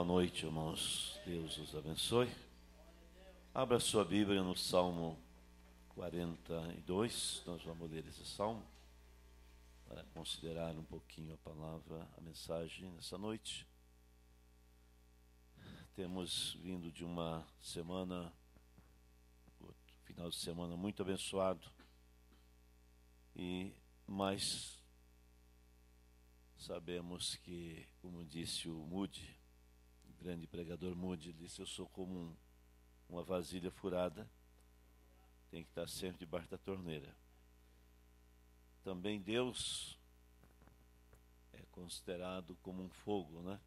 noite, irmãos. Deus os abençoe. Abra sua Bíblia no Salmo 42. Nós vamos ler esse salmo para considerar um pouquinho a palavra, a mensagem nessa noite. Temos vindo de uma semana, final de semana muito abençoado, mas sabemos que, como disse o Moody, o grande pregador Moody, disse: eu sou como uma vasilha furada, tem que estar sempre debaixo da torneira. Também Deus é considerado como um fogo, né?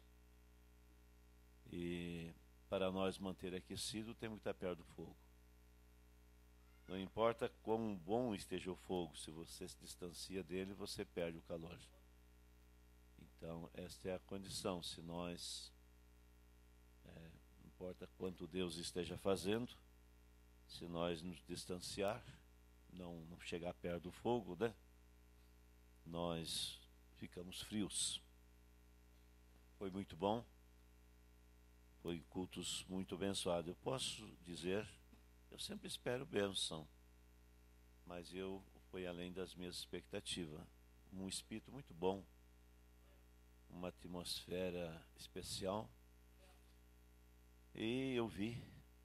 E para nós manter aquecido, temos que estar perto do fogo. Não importa quão bom esteja o fogo, se você se distancia dele, você perde o calor. Então, esta é a condição. Se nós, não importa quanto Deus esteja fazendo, se nós nos distanciar, não chegar perto do fogo, né? Nós ficamos frios. Foi muito bom, foi cultos muito abençoados. Eu posso dizer, eu sempre espero bênção, mas foi além das minhas expectativas. Um espírito muito bom, uma atmosfera especial, e eu vi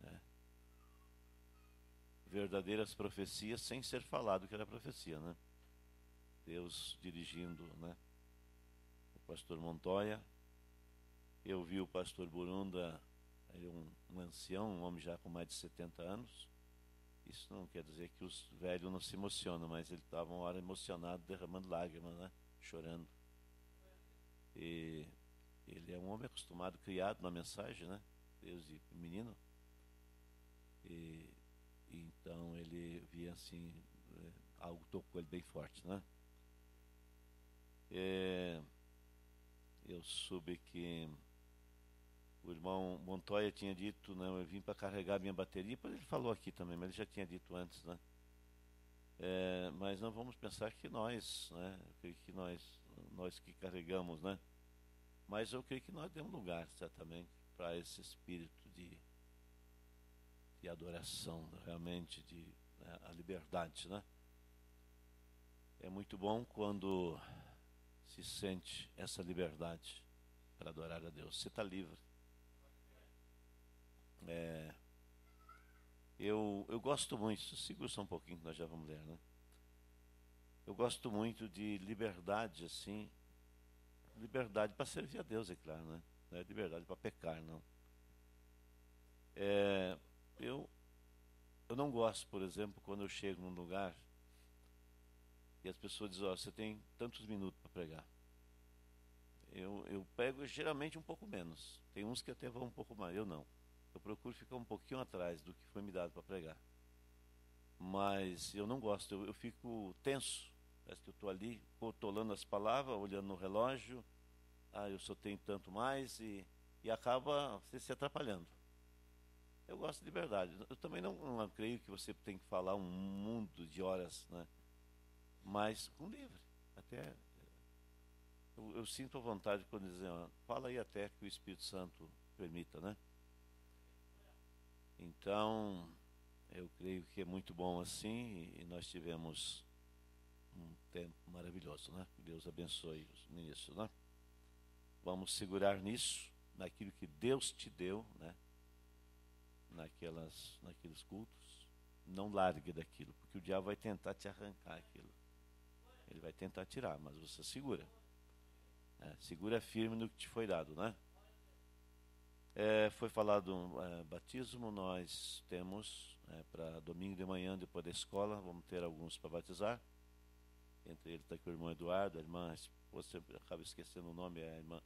verdadeiras profecias sem ser falado que era profecia, né? Deus dirigindo, né? O pastor Montoya. Eu vi o pastor Burunda, ele é um ancião, um homem já com mais de 70 anos. Isso não quer dizer que os velhos não se emocionam, mas ele estava uma hora emocionado, derramando lágrimas, né? Chorando. E ele é um homem acostumado, criado na mensagem, né? Desde menino. E então ele via assim, algo tocou ele bem forte, né? Eu soube que o irmão Montoya tinha dito, né? Eu vim para carregar minha bateria, depois ele falou aqui também, mas ele já tinha dito antes, né? Mas não vamos pensar que nós, né? Eu creio que nós que carregamos, né? Mas eu creio que nós demos lugar, certamente, para esse espírito de adoração, realmente, a liberdade, né? É muito bom quando se sente essa liberdade para adorar a Deus. Você está livre. Eu gosto muito, segura só um pouquinho que nós já vamos ler, né? Eu gosto muito de liberdade, assim, liberdade para servir a Deus, é claro, né? Não é liberdade para pecar, não. Eu não gosto, por exemplo, quando eu chego num lugar e as pessoas dizem: você tem tantos minutos para pregar. Eu pego geralmente um pouco menos. Tem uns que até vão um pouco mais, eu não. Eu procuro ficar um pouquinho atrás do que foi me dado para pregar. Mas eu não gosto, eu fico tenso. Parece que eu estou ali, rotolando as palavras, olhando no relógio. Eu só tenho tanto mais e acaba você se atrapalhando. Eu gosto de liberdade. Eu também não creio que você tem que falar um mundo de horas, né? Mas com livre. Até eu sinto a vontade quando dizem: fala aí até que o Espírito Santo permita, né? Então, eu creio que é muito bom assim, e nós tivemos um tempo maravilhoso, né? Deus abençoe os ministros, né? Vamos segurar nisso, naquilo que Deus te deu, né? Naqueles cultos. Não largue daquilo, porque o diabo vai tentar te arrancar aquilo. Ele vai tentar tirar, mas você segura. Segura firme no que te foi dado, né? Foi falado batismo. Nós temos para domingo de manhã, depois da escola, vamos ter alguns para batizar. Entre eles está aqui o irmão Eduardo, a irmã, você acaba esquecendo o nome, é a irmã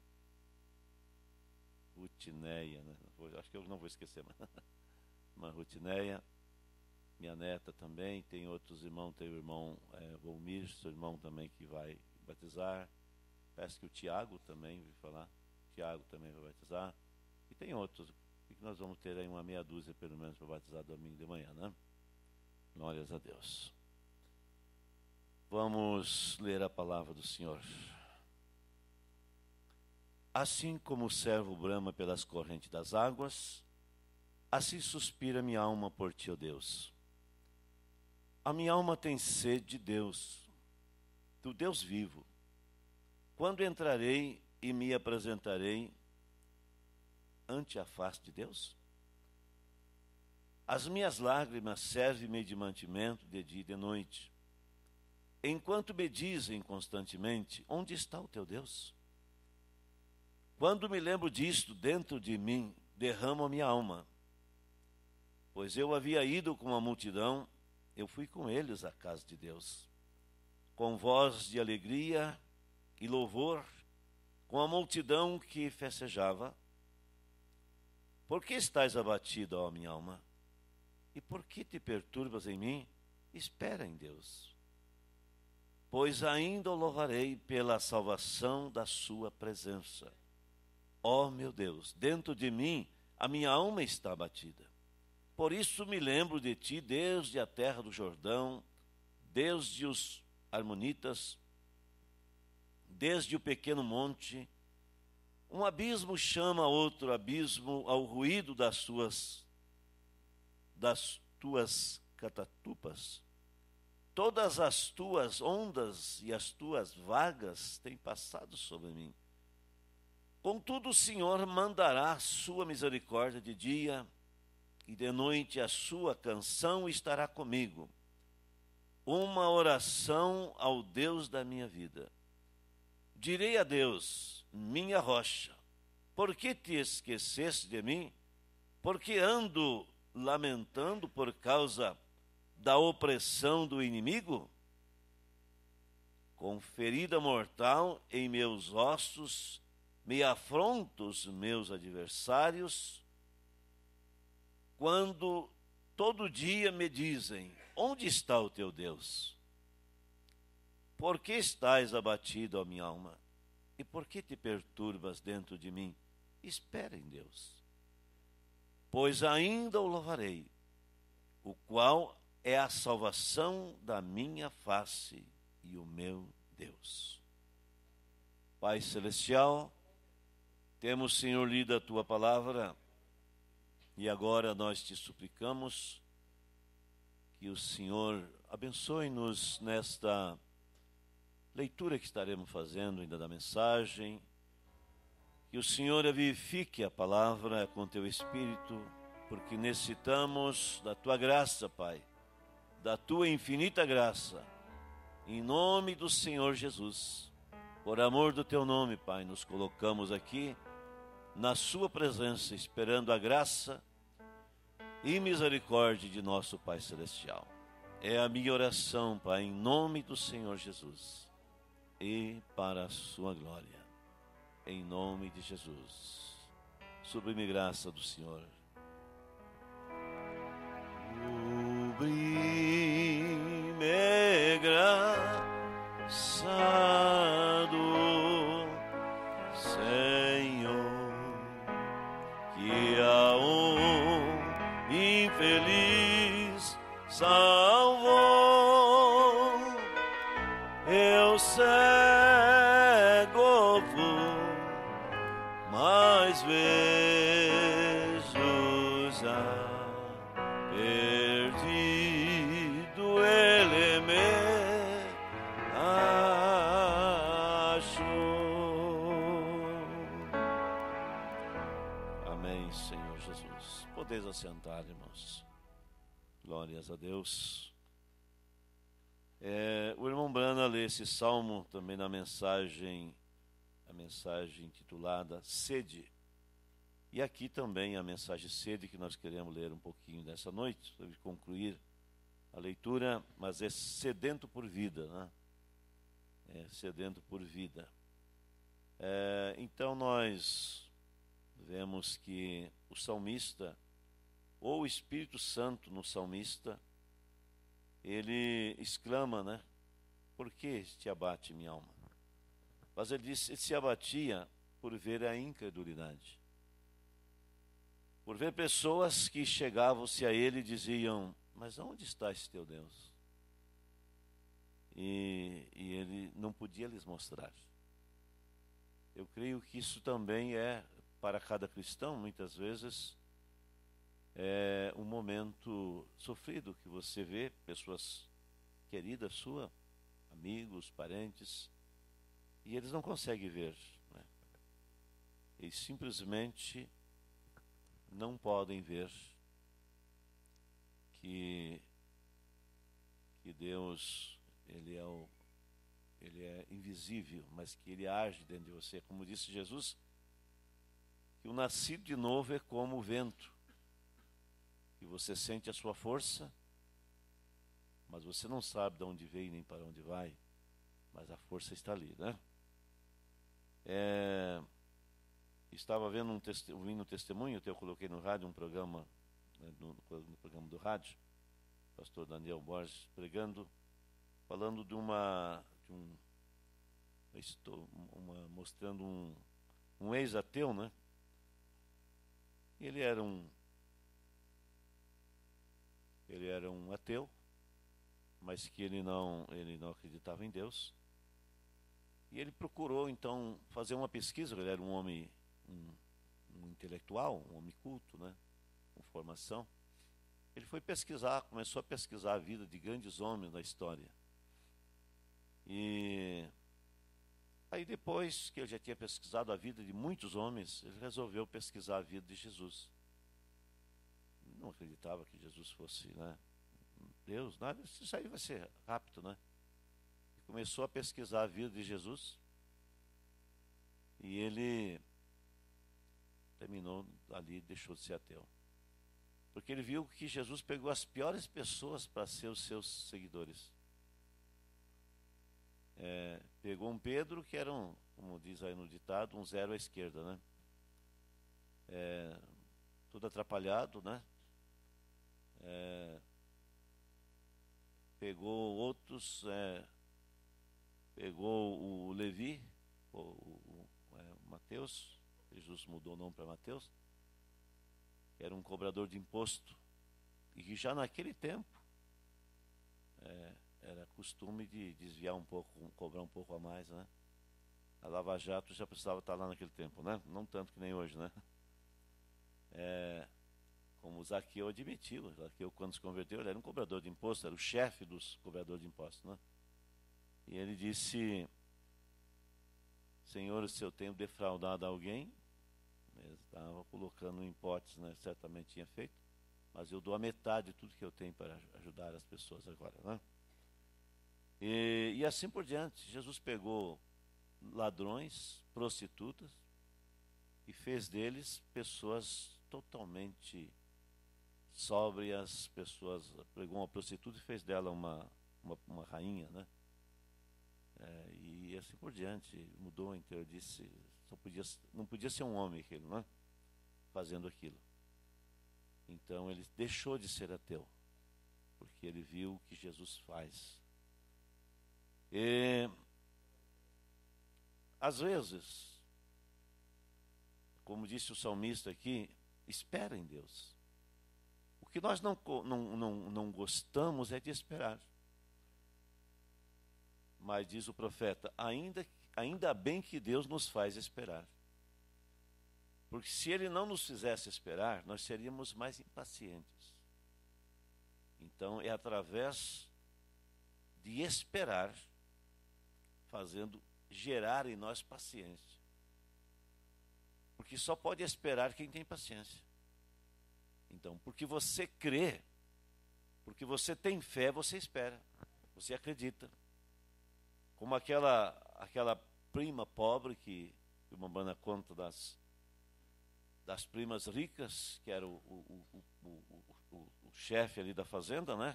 Rutineia, né? Acho que eu não vou esquecer, mas irmã Rutineia, minha neta também, tem outros irmãos, tem o irmão Volmir, seu irmão também que vai batizar. Parece que o Tiago também, ouvi falar, Tiago também vai batizar. E tem outros, e que nós vamos ter aí uma meia dúzia pelo menos para batizar domingo de manhã, né? Glórias a Deus. Vamos ler a palavra do Senhor. Assim como o servo brama pelas correntes das águas, assim suspira minha alma por ti, ó Deus. A minha alma tem sede de Deus, do Deus vivo. Quando entrarei e me apresentarei ante a face de Deus? As minhas lágrimas servem-me de mantimento de dia e de noite, enquanto me dizem constantemente: onde está o teu Deus? Quando me lembro disto, dentro de mim derramo a minha alma, pois eu havia ido com a multidão, eu fui com eles à casa de Deus, com voz de alegria e louvor, com a multidão que festejava. Por que estás abatida, ó minha alma? E por que te perturbas em mim? Espera em Deus, pois ainda o louvarei pela salvação da sua presença. Ó meu Deus, dentro de mim a minha alma está abatida. Por isso me lembro de ti desde a terra do Jordão, desde os Armonitas, desde o pequeno monte. Um abismo chama outro abismo ao ruído das tuas catatupas. Todas as tuas ondas e as tuas vagas têm passado sobre mim. Contudo, o Senhor mandará a sua misericórdia de dia, e de noite a sua canção estará comigo. Uma oração ao Deus da minha vida. Direi a Deus, minha rocha: por que te esqueceste de mim? Porque ando lamentando por causa da opressão do inimigo? Com ferida mortal em meus ossos, me afrontam os meus adversários, quando todo dia me dizem: onde está o teu Deus? Por que estás abatido, ó minha alma? E por que te perturbas dentro de mim? Espera em Deus, pois ainda o louvarei, o qual é a salvação da minha face e o meu Deus. Pai Celestial, temos, Senhor, lido a Tua palavra, e agora nós te suplicamos que o Senhor abençoe-nos nesta leitura que estaremos fazendo ainda da mensagem, que o Senhor vivifique a palavra com Teu Espírito, porque necessitamos da Tua graça, Pai, da Tua infinita graça, em nome do Senhor Jesus. Por amor do Teu nome, Pai, nos colocamos aqui na Sua presença, esperando a graça e misericórdia de nosso Pai Celestial. É a minha oração, Pai, em nome do Senhor Jesus e para a Sua glória, em nome de Jesus. Sublime graça do Senhor. Sublime graça do Senhor, que a um infeliz salvou. Eu cego vou, mas vejo já. Perdido ele me achou. Amém, Senhor Jesus. Podeis assentar, irmãos. Glórias a Deus. O irmão Brana lê esse salmo também na mensagem, a mensagem intitulada Sede. E aqui também a mensagem Sede, que nós queremos ler um pouquinho dessa noite, para concluir a leitura, mas é sedento por vida, né? É sedento por vida. Então nós vemos que o salmista, ou o Espírito Santo no salmista, ele exclama, né? Por que te abate minha alma? Mas ele disse, ele se abatia por ver a incredulidade. Por ver pessoas que chegavam-se a ele e diziam: mas onde está esse teu Deus? E ele não podia lhes mostrar. eu creio que isso também é, para cada cristão, muitas vezes, é um momento sofrido que você vê pessoas queridas suas, amigos, parentes, e eles não conseguem ver, né? Eles simplesmente não podem ver que Deus, ele é invisível, mas que ele age dentro de você. Como disse Jesus, que o nascido de novo é como o vento, que você sente a sua força, mas você não sabe de onde veio nem para onde vai, mas a força está ali, né? Estava vendo ouvindo um testemunho, eu coloquei no rádio um programa, né, no programa do rádio, pastor Daniel Borges pregando, falando mostrando um ex-ateu, né? Ele era um ateu, mas que ele não acreditava em Deus. E ele procurou então fazer uma pesquisa. Ele era um homem, um intelectual, um homem culto, né, com formação. Ele foi pesquisar, começou a pesquisar a vida de grandes homens da história. E aí depois que ele já tinha pesquisado a vida de muitos homens, ele resolveu pesquisar a vida de Jesus. Não acreditava que Jesus fosse, né, Deus, nada, isso aí vai ser rápido, né? E começou a pesquisar a vida de Jesus. E ele terminou ali, deixou de ser ateu. Porque ele viu que Jesus pegou as piores pessoas para ser os seus seguidores. Pegou um Pedro que era como diz aí no ditado, um zero à esquerda, né? Tudo atrapalhado, né? Pegou outros, pegou o Levi, o Mateus, Jesus mudou o nome para Mateus, que era um cobrador de imposto, e que já naquele tempo era costume de desviar um pouco, cobrar um pouco a mais, né? A Lava Jato já precisava estar lá naquele tempo, né? Não tanto que nem hoje, né? Como Zaqueu admitiu, Zaqueu quando se converteu, ele era um cobrador de imposto, era o chefe dos cobradores de impostos, né? E ele disse: Senhor, se eu tenho defraudado alguém, ele estava colocando em hipótese, né? Certamente tinha feito, mas eu dou a metade de tudo que eu tenho para ajudar as pessoas agora, né? E assim por diante. Jesus pegou ladrões, prostitutas, e fez deles pessoas totalmente sóbrias, pegou uma prostituta e fez dela uma rainha, né? E assim por diante, mudou inteiro, disse, não podia ser um homem aquilo, né? Fazendo aquilo. Então ele deixou de ser ateu, porque ele viu o que Jesus faz. Às vezes, como disse o salmista aqui, espera em Deus. O que nós não gostamos é de esperar. Mas diz o profeta, ainda bem que Deus nos faz esperar. Porque se Ele não nos fizesse esperar, nós seríamos mais impacientes. Então é através de esperar, gerar em nós paciência. Porque só pode esperar quem tem paciência. Então, porque você crê, porque você tem fé, você espera, você acredita. Como aquela prima pobre que uma banda conta das primas ricas, que era o chefe ali da fazenda, né?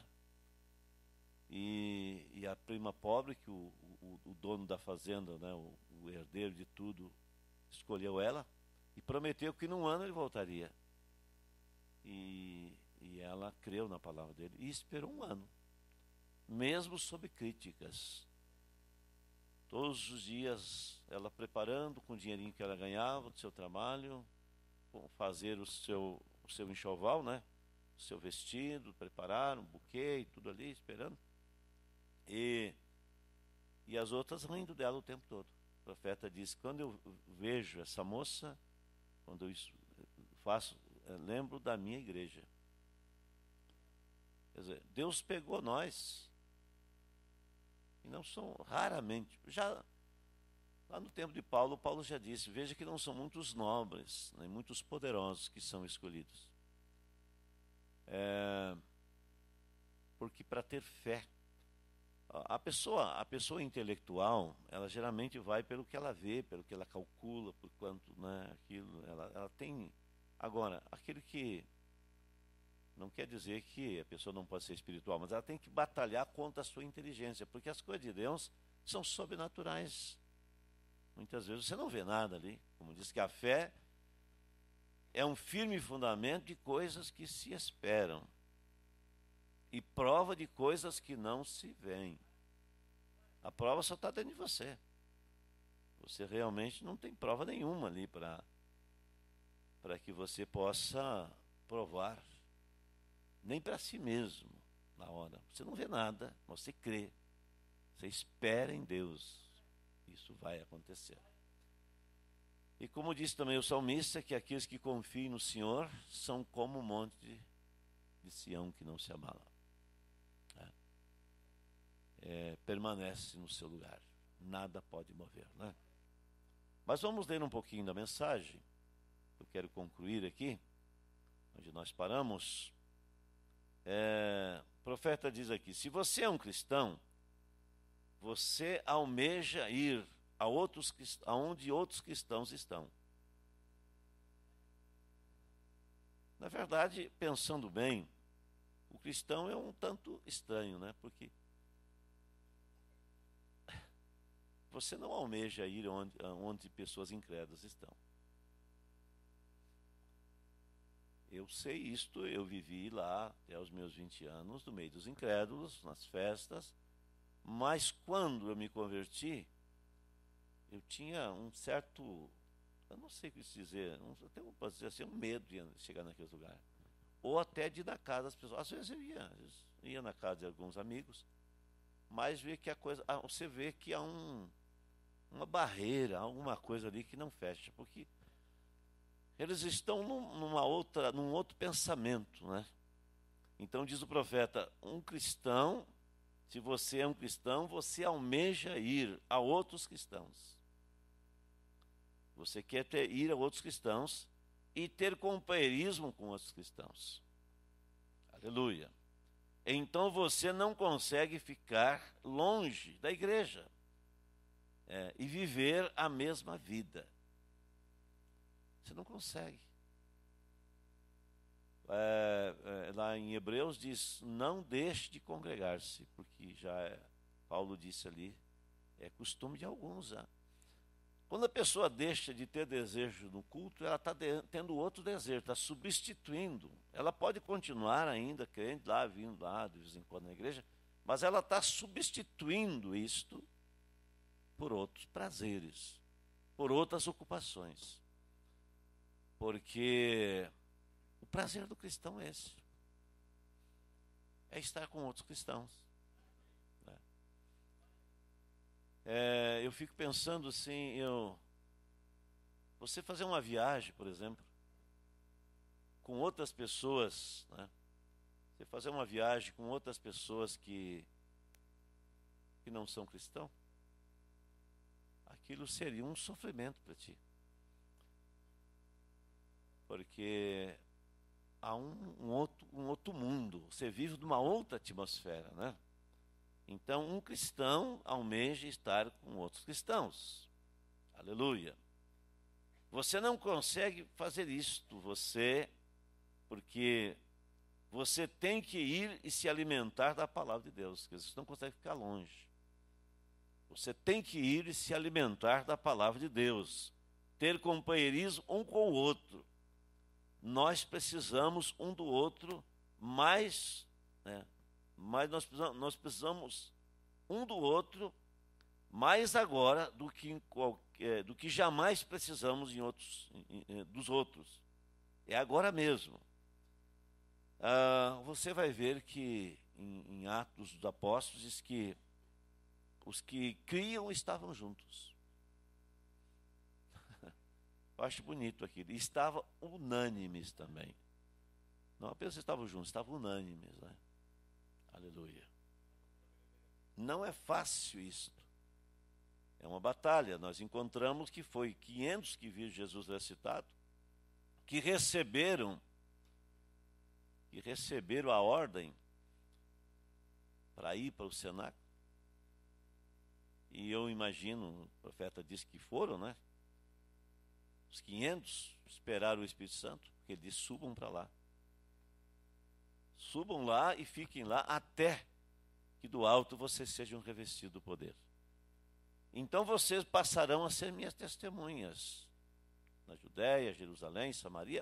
E a prima pobre, que o dono da fazenda, né, o herdeiro de tudo, escolheu ela e prometeu que num ano ele voltaria. E ela creu na palavra dele e esperou um ano, mesmo sob críticas. Todos os dias ela preparando com o dinheirinho que ela ganhava do seu trabalho, fazer o seu enxoval, né? O seu vestido, preparar um buquê e tudo ali, esperando. E as outras rindo dela o tempo todo. profeta diz, quando eu vejo essa moça, quando eu faço, lembro da minha igreja. Quer dizer, Deus pegou nós, e não são raramente, já lá no tempo de Paulo, Paulo já disse, veja que não são muitos nobres, nem muitos poderosos que são escolhidos. Porque para ter fé, a pessoa intelectual, ela geralmente vai pelo que ela vê, pelo que ela calcula, por quanto, né, aquilo, ela tem. Agora, aquele que não quer dizer que a pessoa não pode ser espiritual, mas ela tem que batalhar contra a sua inteligência, porque as coisas de Deus são sobrenaturais. Muitas vezes você não vê nada ali. Como diz que a fé é um firme fundamento de coisas que se esperam e prova de coisas que não se veem. A prova só está dentro de você. Você realmente não tem prova nenhuma ali para que você possa provar, nem para si mesmo na hora. Você não vê nada, você crê. Você espera em Deus. Isso vai acontecer. E como disse também o salmista, que aqueles que confiam no Senhor são como um monte de Sião que não se abala. Permanece no seu lugar. Nada pode mover, né? Mas vamos ler um pouquinho da mensagem. Eu quero concluir aqui, onde nós paramos. O profeta diz aqui, se você é um cristão, você almeja ir aonde outros cristãos estão. Na verdade, pensando bem, o cristão é um tanto estranho, né? Porque você não almeja ir onde pessoas incrédulas estão. Eu sei isto, eu vivi lá até os meus 20 anos, no meio dos incrédulos, nas festas, mas quando eu me converti, eu tinha um certo, eu não sei o que dizer, até posso dizer assim, um medo de chegar naquele lugar. Ou até de ir na casa das pessoas. Às vezes eu ia na casa de alguns amigos, mas vê que você vê que há uma barreira, alguma coisa ali que não fecha, porque eles estão num outro pensamento, né? Então diz o profeta, um cristão, se você é um cristão, você almeja ir a outros cristãos. Você quer ir a outros cristãos e ter companheirismo com outros cristãos. Aleluia. Então você não consegue ficar longe da igreja e viver a mesma vida. Você não consegue. Lá em Hebreus diz, não deixe de congregar-se, porque Paulo disse ali, é costume de alguns. Quando a pessoa deixa de ter desejo no culto, ela está tendo outro desejo, está substituindo. Ela pode continuar ainda crente lá, vindo lá de vez em quando na igreja, mas ela está substituindo isto por outros prazeres, por outras ocupações. Porque o prazer do cristão é esse. É estar com outros cristãos. Eu fico pensando assim, você fazer uma viagem, por exemplo, com outras pessoas, né? Você fazer uma viagem com outras pessoas que não são cristãos, aquilo seria um sofrimento para ti. Porque há um outro mundo, você vive numa outra atmosfera, né? Então, um cristão almeja estar com outros cristãos. Aleluia. Você não consegue fazer isto, porque você tem que ir e se alimentar da palavra de Deus, porque você não consegue ficar longe. Você tem que ir e se alimentar da palavra de Deus, ter companheirismo um com o outro. Nós precisamos um do outro mais, né? Mas nós precisamos um do outro mais agora do que jamais precisamos dos outros. É agora mesmo. Você vai ver que em Atos dos Apóstolos diz que os que criam estavam juntos. Eu acho bonito aquilo. E estavam unânimes também. Não apenas estavam juntos, estavam unânimes, né? Aleluia. Não é fácil isso. É uma batalha. Nós encontramos que foi 500 que viram Jesus ressuscitado, que receberam a ordem para ir para o cenáculo. E eu imagino, o profeta disse que foram, né? Os 500 esperaram o Espírito Santo, porque ele disse: subam para lá. Subam lá e fiquem lá até que do alto vocês sejam revestidos do poder. Então vocês passarão a ser minhas testemunhas na Judéia, Jerusalém, Samaria,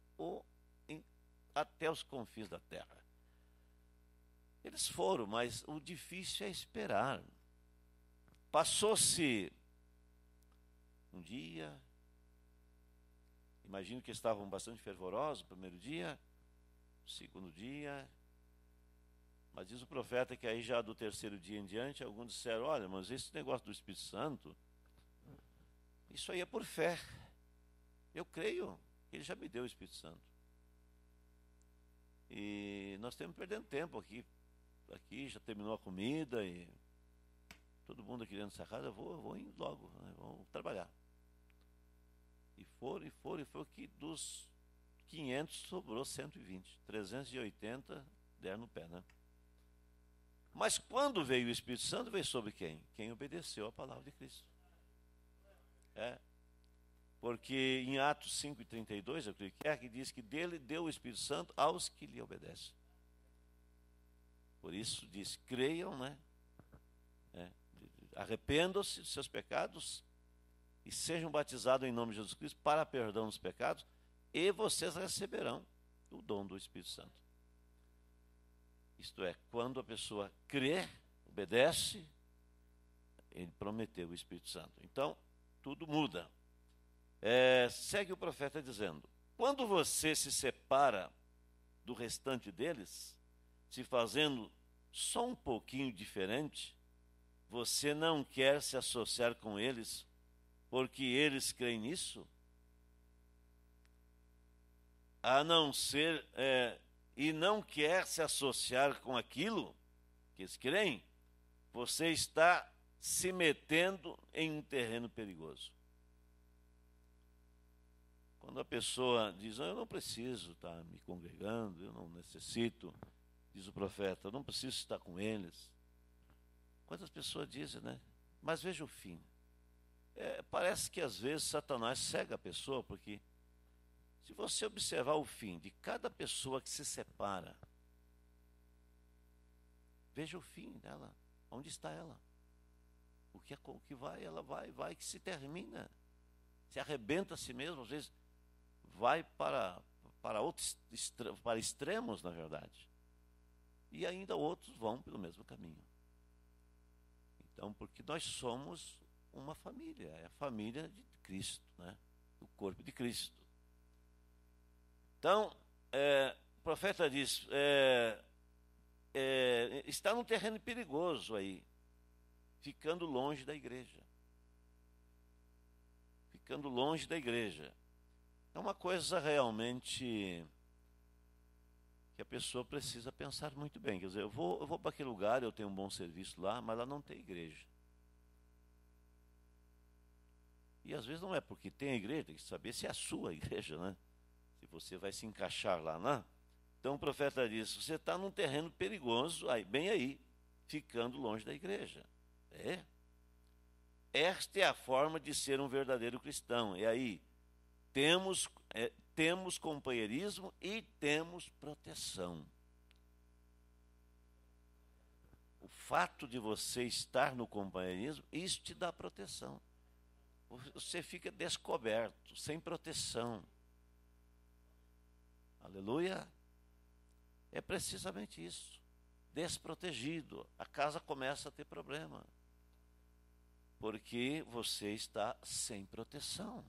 até os confins da terra. Eles foram, mas o difícil é esperar. Passou-se um dia, imagino que estavam bastante fervorosos o primeiro dia, o segundo dia, mas diz o profeta que aí já do terceiro dia em diante, alguns disseram: olha, mas esse negócio do Espírito Santo, isso aí é por fé. Eu creio que ele já me deu o Espírito Santo. E nós estamos perdendo tempo aqui. Aqui já terminou a comida e todo mundo aqui dentro dessa casa, eu vou indo logo, né? Vou trabalhar. E foram, que dos 500 sobrou 120. 380 deram no pé, né? Mas quando veio o Espírito Santo, veio sobre quem? Quem obedeceu a palavra de Cristo. Porque em Atos 5:32, eu creio que diz que dele deu o Espírito Santo aos que lhe obedecem. Por isso diz: creiam, né? Arrependam-se dos seus pecados e sejam batizados em nome de Jesus Cristo para perdão dos pecados, e vocês receberão o dom do Espírito Santo. Isto é, quando a pessoa crê, obedece, ele prometeu o Espírito Santo. Então, tudo muda. Segue o profeta dizendo: quando você se separa do restante deles, se fazendo só um pouquinho diferente, você não quer se associar com eles porque eles creem nisso? A não ser, e não quer se associar com aquilo que eles creem, você está se metendo em um terreno perigoso. Quando a pessoa diz: eu não preciso estar me congregando, eu não necessito, diz o profeta, eu não preciso estar com eles. Quantas pessoas dizem, né? Mas veja o fim. Parece que às vezes Satanás cega a pessoa, porque se você observar o fim de cada pessoa que se separa, veja o fim dela, onde está ela? O que vai, ela vai que se termina, se arrebenta a si mesmo, às vezes vai para extremos, na verdade. E ainda outros vão pelo mesmo caminho. Então, porque nós somos uma família, é a família de Cristo, né? O corpo de Cristo. Então, o profeta diz: está num terreno perigoso aí, ficando longe da igreja. Ficando longe da igreja. É uma coisa realmente que a pessoa precisa pensar muito bem. Quer dizer, eu vou para aquele lugar, eu tenho um bom serviço lá, mas lá não tem igreja. E às vezes não é porque tem igreja, tem que saber se é a sua igreja, né? Se você vai se encaixar lá, né? Então o profeta diz: você está num terreno perigoso, bem aí, ficando longe da igreja. Esta é a forma de ser um verdadeiro cristão. E aí, temos companheirismo e temos proteção. O fato de você estar no companheirismo, isso te dá proteção. Você fica descoberto, sem proteção. Aleluia. É precisamente isso. Desprotegido. A casa começa a ter problema. Porque você está sem proteção.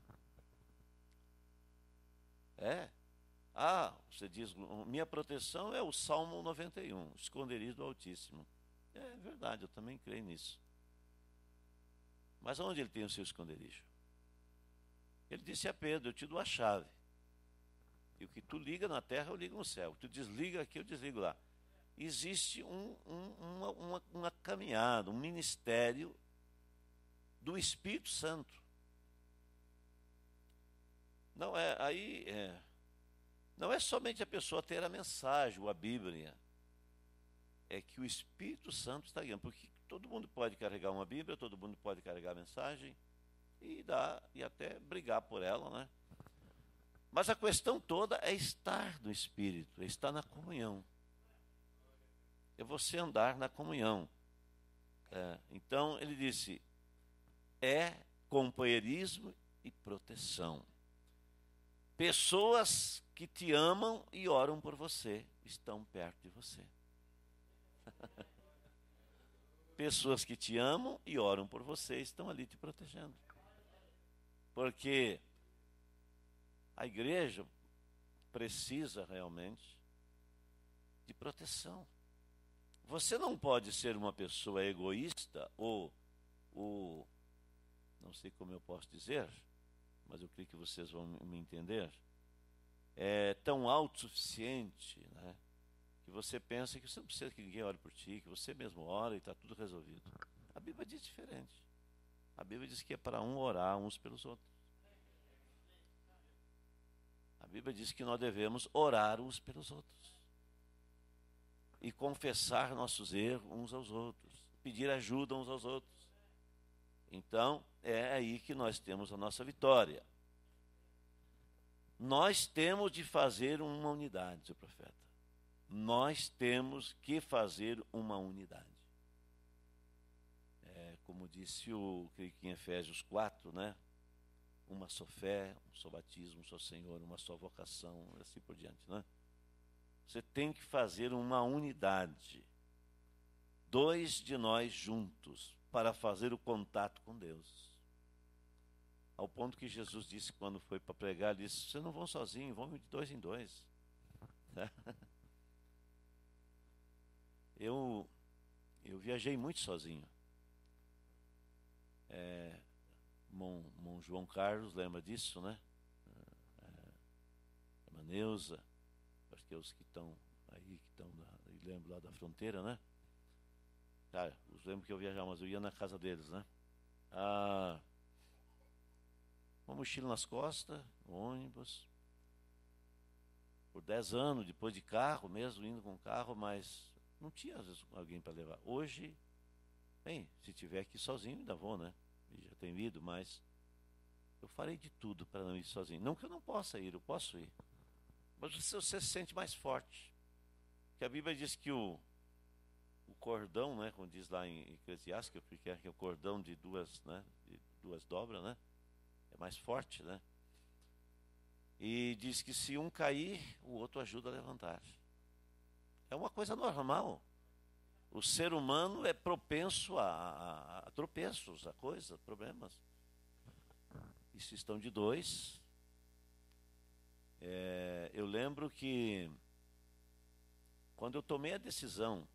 Você diz: minha proteção é o Salmo 91, esconderijo do Altíssimo. É verdade, eu também creio nisso. Mas onde ele tem o seu esconderijo? Ele disse a Pedro: eu te dou a chave. E o que tu liga na terra, eu ligo no céu. O que tu desliga aqui, eu desligo lá. Existe uma caminhada, um ministério do Espírito Santo. Não é somente a pessoa ter a mensagem ou a Bíblia. É que o Espírito Santo está guiando. Porque todo mundo pode carregar uma Bíblia, todo mundo pode carregar a mensagem e até brigar por ela, né? Mas a questão toda é estar no Espírito, é estar na comunhão. É você andar na comunhão. Então, ele disse, é companheirismo e proteção. Pessoas que te amam e oram por você estão perto de você. Pessoas que te amam e oram por você estão ali te protegendo. Porque a igreja precisa realmente de proteção. Você não pode ser uma pessoa egoísta ou não sei como eu posso dizer, mas eu creio que vocês vão me entender, tão autossuficiente, né, que você pensa que você não precisa que ninguém ore por ti, que você mesmo ora e está tudo resolvido. A Bíblia diz diferente. A Bíblia diz que é para orar uns pelos outros. A Bíblia diz que nós devemos orar uns pelos outros. E confessar nossos erros uns aos outros. Pedir ajuda uns aos outros. Então, é aí que nós temos a nossa vitória. Nós temos de fazer uma unidade, seu profeta. Nós temos que fazer uma unidade. Como disse creio que em Efésios 4, né? Uma só fé, um só batismo, um só Senhor, uma só vocação, assim por diante, né? Você tem que fazer uma unidade. 2 de nós juntos para fazer o contato com Deus. Ao ponto que Jesus disse quando foi para pregar, ele disse, vocês não vão sozinhos, vão de 2 em 2. Eu viajei muito sozinho. Mão João Carlos, lembra disso, né? Irmã Neuza, acho que é os que estão aí, lembro lá da fronteira, né? Cara, eu lembro que eu viajava, mas eu ia na casa deles, né? Uma mochila nas costas, um ônibus. Por 10 anos, depois de carro mesmo, indo com carro, mas não tinha às vezes alguém para levar. Hoje, bem, se tiver aqui sozinho, ainda vou, né? Já tenho ido, mas eu farei de tudo para não ir sozinho. Não que eu não possa ir, eu posso ir. Mas você se sente mais forte. Porque a Bíblia diz que o cordão, né, como diz lá em Eclesiastes, que é o cordão de duas dobras, né? É mais forte, né? E diz que se um cair, o outro ajuda a levantar. É uma coisa normal. O ser humano é propenso a tropeços, a coisas, problemas. E se estão de 2, eu lembro que quando eu tomei a decisão,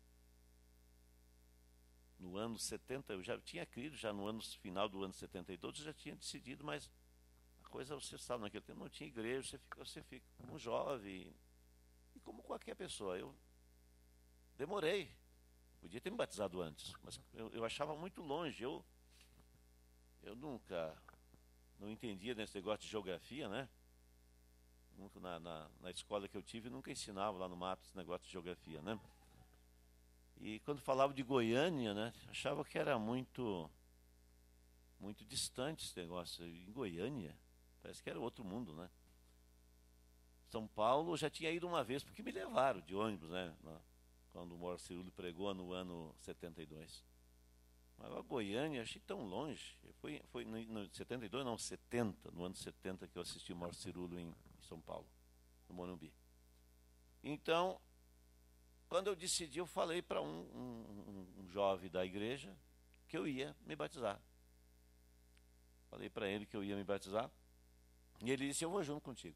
no ano 70, eu já tinha crido, já no final do ano 72, eu já tinha decidido, mas a coisa, você sabe, naquele tempo não tinha igreja, você fica como um jovem, e como qualquer pessoa. Eu demorei, podia ter me batizado antes, mas eu achava muito longe, eu nunca, não entendia nesse negócio de geografia, né? Nunca, na escola que eu tive, nunca ensinava lá no mato esse negócio de geografia, né? E quando falava de Goiânia, né, achava que era muito distante esse negócio. Em Goiânia, parece que era outro mundo, né? São Paulo, eu já tinha ido uma vez, porque me levaram de ônibus, né? Quando o Maurício Cirulo pregou no ano 72. Mas a Goiânia, achei tão longe. Foi no 72, não, 70, no ano 70 que eu assisti o Maurício Cirulo em São Paulo, no Morumbi. Então, quando eu decidi, eu falei para um jovem da igreja que eu ia me batizar. Falei para ele que eu ia me batizar. E ele disse, eu vou junto contigo.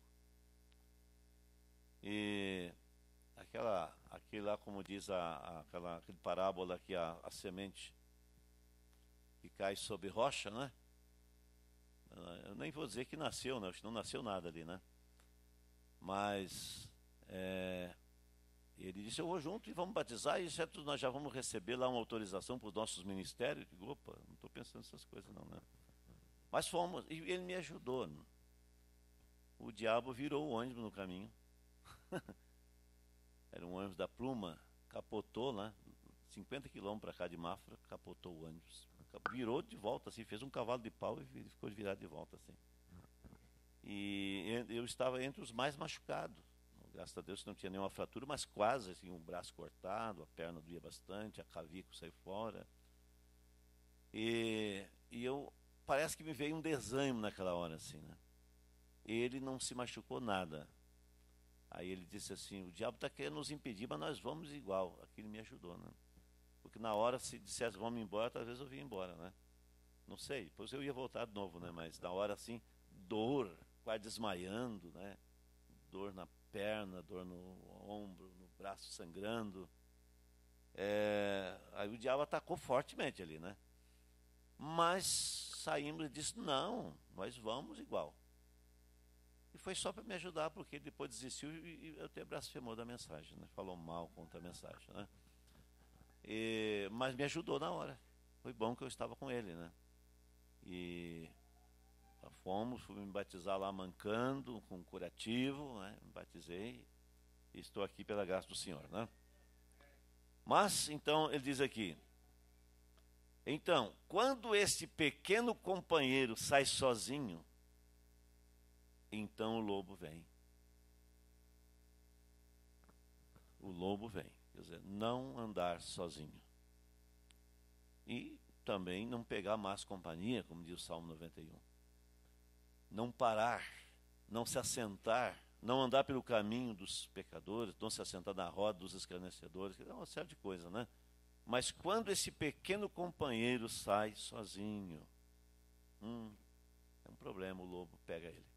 E aquele lá, como diz aquela parábola que a semente que cai sobre rocha, né? Eu nem vou dizer que nasceu, né? Acho que não nasceu nada ali, né? Mas ele disse, eu vou junto e vamos batizar, e certo, nós já vamos receber lá uma autorização para os nossos ministérios. Eu digo, opa, não estou pensando nessas coisas não, né? Mas fomos, e ele me ajudou. O diabo virou o ônibus no caminho. Era um ônibus da Pluma, capotou lá, 50 quilômetros para cá de Mafra, capotou o ônibus. Virou de volta, assim, fez um cavalo de pau e ficou virado de volta, assim. E eu estava entre os mais machucados. Graças a Deus não tinha nenhuma fratura, mas quase, assim, um braço cortado, a perna doía bastante, a clavícula saiu fora. E eu, parece que me veio um desânimo naquela hora, assim, né? Ele não se machucou nada. Aí ele disse assim, o diabo está querendo nos impedir, mas nós vamos igual. Aquilo me ajudou, né? Porque na hora, se dissesse vamos embora, talvez eu vinha embora, né? Não sei, depois eu ia voltar de novo, né? Mas na hora, assim, dor, quase desmaiando, né? Dor na perna, dor no ombro, no braço sangrando. Aí o diabo atacou fortemente ali, né? Mas saímos e disse, não, nós vamos igual. E foi só para me ajudar, porque ele depois desistiu e até blasfemou da mensagem, né? Falou mal contra a mensagem, né? Mas me ajudou na hora. Foi bom que eu estava com ele, né? E fui me batizar lá mancando, com curativo, né? Me batizei e estou aqui pela graça do Senhor, né? Mas, então, ele diz aqui, então, quando este pequeno companheiro sai sozinho, então o lobo vem. O lobo vem. Quer dizer, não andar sozinho. E também não pegar más companhia, como diz o Salmo 91. Não parar, não se assentar, não andar pelo caminho dos pecadores, não se assentar na roda dos escarnecedores, é uma série de coisas, né? Mas quando esse pequeno companheiro sai sozinho, é um problema, o lobo pega ele.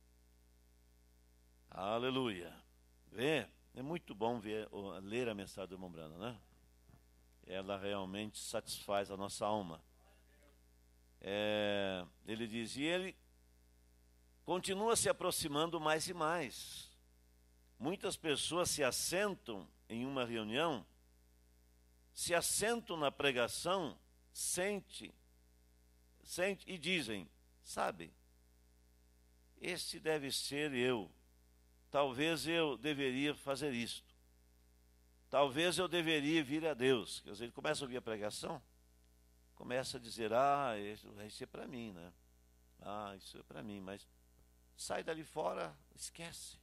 Aleluia. Vê? É muito bom ler a mensagem do irmão Brana, né? Ela realmente satisfaz a nossa alma. Ele diz, e ele continua se aproximando mais e mais. Muitas pessoas se assentam em uma reunião, se assentam na pregação, sente e dizem, sabe, este deve ser eu. Talvez eu deveria fazer isto. Talvez eu deveria vir a Deus. Quer dizer, ele começa a ouvir a pregação, começa a dizer, isso é para mim, né? Isso é para mim, mas sai dali fora, esquece.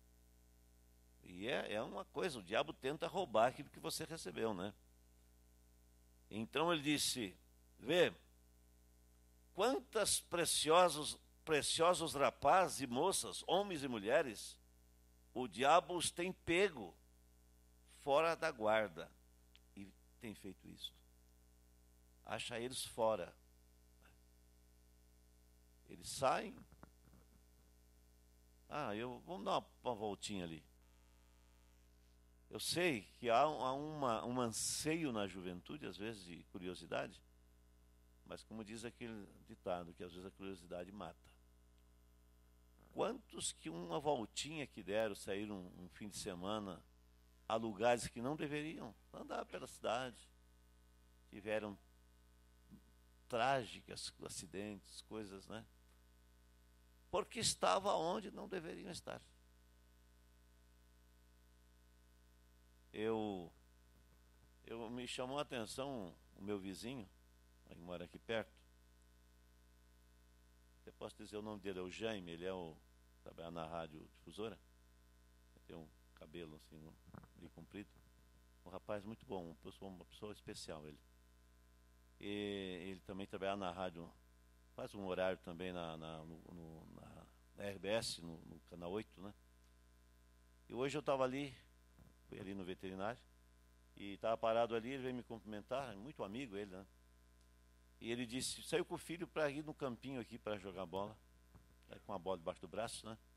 E é uma coisa, o diabo tenta roubar aquilo que você recebeu, né? Então ele disse, vê, quantas preciosos rapazes e moças, homens e mulheres, o diabo os tem pego fora da guarda. E tem feito isso. Acha eles fora. Eles saem. Vamos dar uma voltinha ali. Eu sei que há um anseio na juventude, às vezes, de curiosidade, mas como diz aquele ditado, que às vezes a curiosidade mata. Quantos que uma voltinha que deram, saíram um fim de semana a lugares que não deveriam andar pela cidade, tiveram trágicos acidentes, coisas, né? Porque estava onde não deveriam estar. Me chamou a atenção o meu vizinho, que mora aqui perto. Eu posso dizer o nome dele, é o Jaime, ele trabalha na rádio difusora. Ele tem um cabelo assim, meio comprido. Um rapaz muito bom, uma pessoa especial ele. E ele também trabalha na rádio, faz um horário também na RBS, no canal 8, né? E hoje eu estava ali, fui ali no veterinário, e estava parado ali, ele veio me cumprimentar, muito amigo ele, né? E ele disse, saiu com o filho para ir no campinho aqui para jogar bola, com a bola debaixo do braço, né?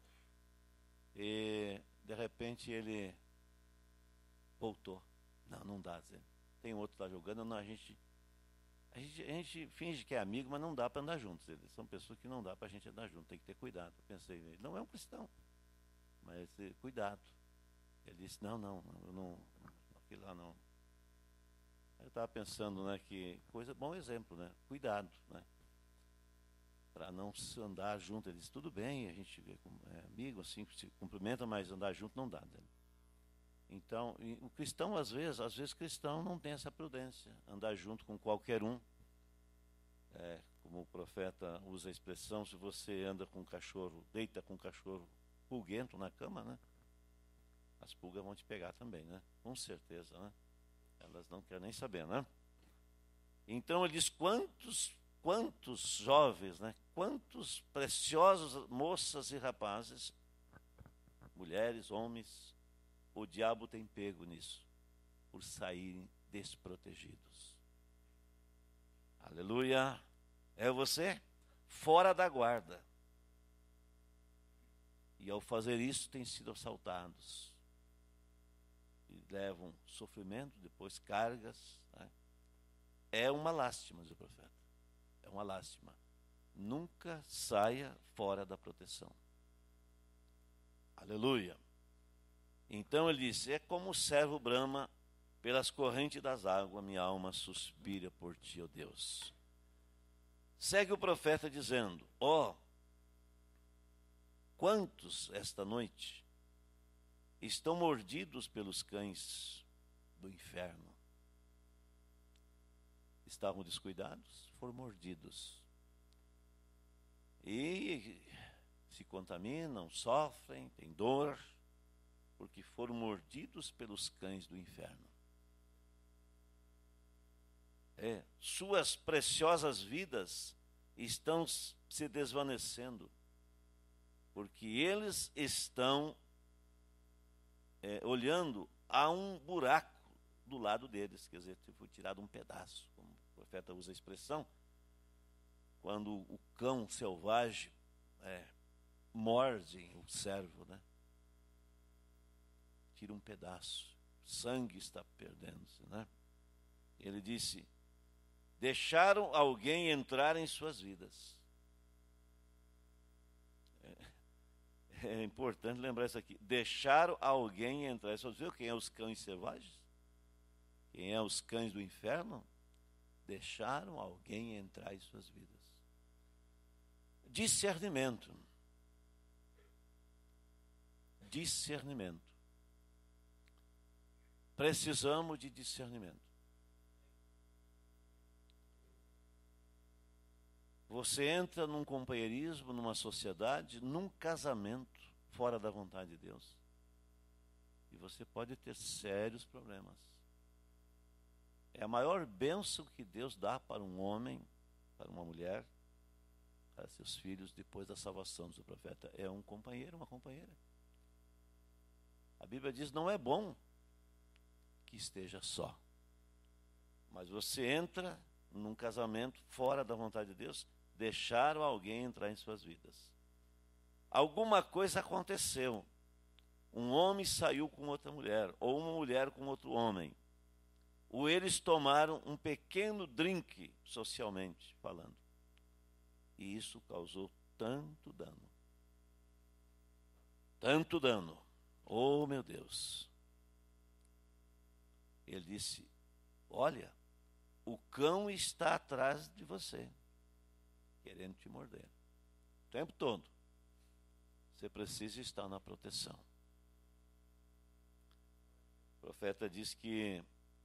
E de repente ele voltou. Não dá, Zé. Tem outro lá jogando, não, a gente A gente finge que é amigo, mas não dá para andar juntos. Eles são pessoas que não dá para a gente andar junto, tem que ter cuidado. Eu pensei, ele não é um cristão, mas cuidado. Ele disse, não, eu não, aquilo lá não. Aí eu estava pensando, né, que coisa, bom exemplo, né? Cuidado, né? Para não se andar junto. Ele disse, tudo bem, a gente é amigo, assim, se cumprimenta, mas andar junto não dá. Né? Então, o cristão, às vezes cristão não tem essa prudência, andar junto com qualquer um. Como o profeta usa a expressão, se você anda com um cachorro, deita com um cachorro pulguento na cama, né? As pulgas vão te pegar também, né? Com certeza, né? Elas não querem nem saber, né? Então ele diz, quantos jovens, né? Quantos preciosos moças e rapazes, mulheres, homens, o diabo tem pego nisso, por saírem desprotegidos. Aleluia! É você fora da guarda. E ao fazer isso, têm sido assaltados. E levam sofrimento, depois cargas. Né? É uma lástima, diz o profeta. É uma lástima. Nunca saia fora da proteção. Aleluia! Então ele disse, é como o servo brama pelas correntes das águas, minha alma suspira por ti, ó Deus. Segue o profeta dizendo, quantos esta noite estão mordidos pelos cães do inferno? Estavam descuidados, foram mordidos. E se contaminam, sofrem, têm dor, porque foram mordidos pelos cães do inferno. Suas preciosas vidas estão se desvanecendo, porque eles estão olhando a um buraco do lado deles, quer dizer, foi tirado um pedaço, como o profeta usa a expressão, quando o cão selvagem morde o servo, né? Tira um pedaço, sangue está perdendo-se, né? Ele disse, deixaram alguém entrar em suas vidas. É importante lembrar isso aqui. Deixaram alguém entrar em suas vidas. Viu quem é os cães selvagens? Quem é os cães do inferno? Deixaram alguém entrar em suas vidas. Discernimento. Discernimento. Precisamos de discernimento. Você entra num companheirismo, numa sociedade, num casamento fora da vontade de Deus. E você pode ter sérios problemas. É a maior bênção que Deus dá para um homem, para uma mulher, para seus filhos, depois da salvação do profeta. É um companheiro, uma companheira. A Bíblia diz, não é bom que esteja só. Mas você entra num casamento fora da vontade de Deus, deixaram alguém entrar em suas vidas. Alguma coisa aconteceu. Um homem saiu com outra mulher, ou uma mulher com outro homem. Ou eles tomaram um pequeno drink, socialmente falando. E isso causou tanto dano. Tanto dano. Oh, meu Deus. Ele disse, olha, o cão está atrás de você, querendo te morder. O tempo todo. Você precisa estar na proteção. O profeta diz que,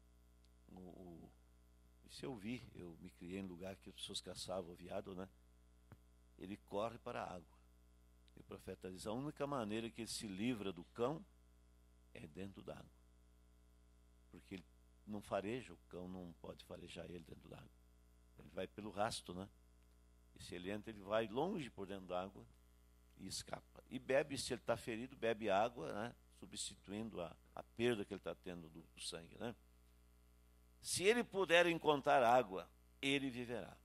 isso eu vi, eu me criei em lugar que as pessoas caçavam o veado, né? Ele corre para a água. E o profeta diz, a única maneira que ele se livra do cão é dentro d'água. Porque ele não fareja, o cão não pode farejar ele dentro d'água. Ele vai pelo rastro, né? E se ele entra, ele vai longe por dentro d'água e escapa. E bebe, se ele está ferido, bebe água, né? Substituindo a perda que ele está tendo do sangue, né? Se ele puder encontrar água, ele viverá.